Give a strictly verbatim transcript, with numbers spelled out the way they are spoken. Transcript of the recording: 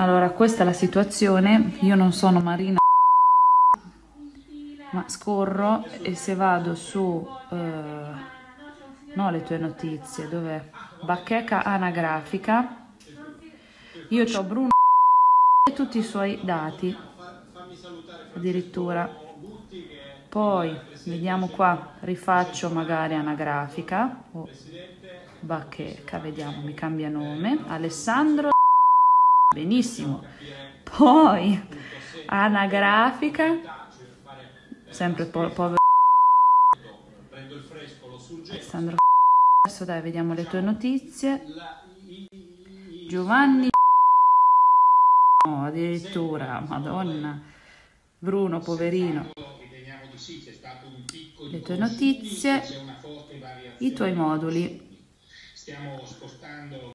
Allora, questa è la situazione. Io non sono Marina, ma scorro e se vado su eh, no, le tue notizie, dov'è? Bacheca anagrafica, io ho Bruno e tutti i suoi dati addirittura. Poi vediamo qua, rifaccio magari anagrafica o bacheca, vediamo, mi cambia nome, Alessandro, benissimo. Poi anagrafica, sempre po povero Alessandro. Adesso dai, vediamo le tue notizie. Giovanni, no, addirittura, Madonna, Bruno, poverino. Le tue notizie, i tuoi moduli.